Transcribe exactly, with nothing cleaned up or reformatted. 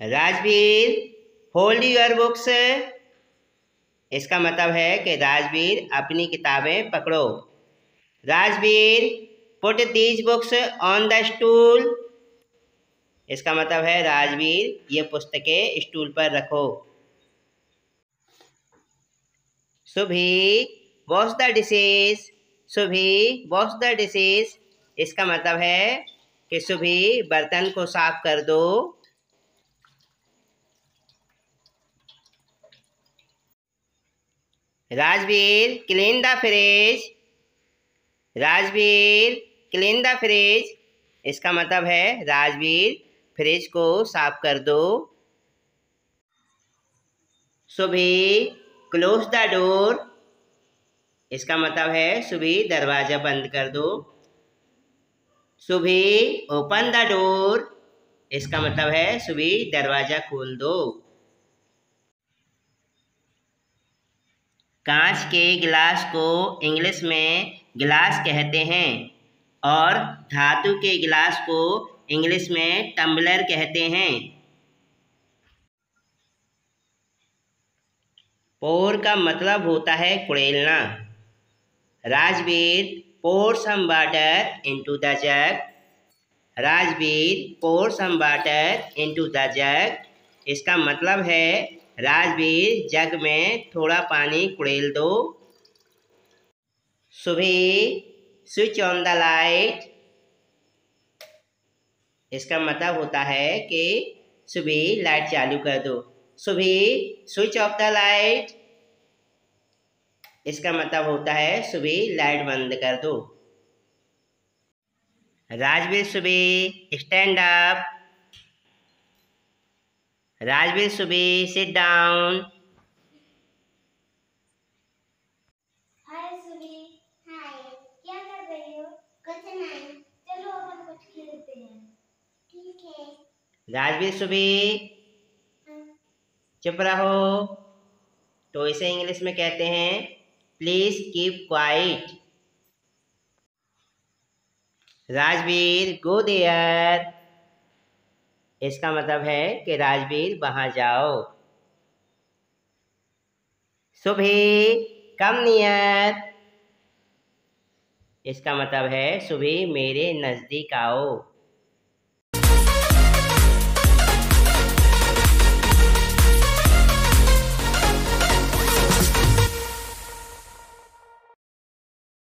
Rajveer hold your books. इसका मतलब है कि राजवीर अपनी किताबें पकड़ो। Rajveer put these books on the stool. इसका मतलब है राजवीर ये पुस्तकें स्टूल पर रखो। Subhi wash the dishes. Subhi wash the dishes. इसका मतलब है कि सुभी बर्तन को साफ कर दो। Rajveer clean the fridge. Rajveer clean the fridge. इसका मतलब है राजवीर फ्रिज को साफ कर दो। Subhi close the door. इसका मतलब है सुभी दरवाजा बंद कर दो। Subhi open the door. इसका मतलब है सुभी दरवाजा खोल दो। कांच के गिलास को इंग्लिश में गिलास कहते हैं और धातु के गिलास को इंग्लिश में टम्बलर कहते हैं। पोर का मतलब होता है कुड़ेलना। Rajveer pour some water into the jug। Rajveer pour some water into the jug। इसका मतलब है राजवीर जग में थोड़ा पानी कुड़ेल दो। Subhi switch on the light. इसका मतलब होता है कि सुभी लाइट चालू कर दो। Subhi switch off the light. इसका मतलब होता है सुभी लाइट बंद कर दो। Rajveer Subhi stand up. Rajveer Subhi sit down. Hi Subhi. Hi, क्या कर रही हो? कुछ नहीं, चलो अपन कुछ खेलते हैं। ठीक है। राजवीर सुभी चुप रहो। तो इसे इंग्लिश में कहते हैं please keep quiet. Rajveer go there. इसका मतलब है कि राजवीर वहां जाओ। Subhi come near. इसका मतलब है सुभी मेरे नजदीक आओ।